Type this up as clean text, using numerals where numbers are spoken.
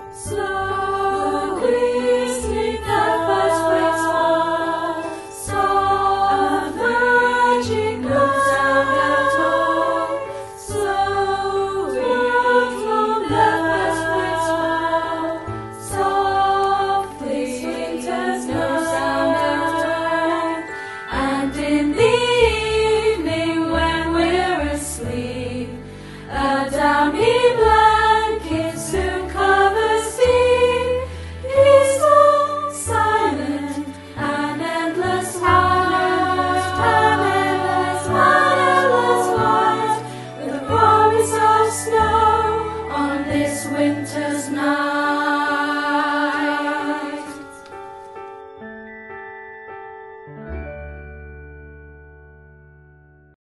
Slowly sleep the first wakes fall. Soft magic goes down the tall. Slowly the first wakes fall. Softly winters goes down the tall. And in the evening when we're asleep, a downy blanket soon covers deep. Peaceful, silent, and endless white, with a promise of snow on this winter's night.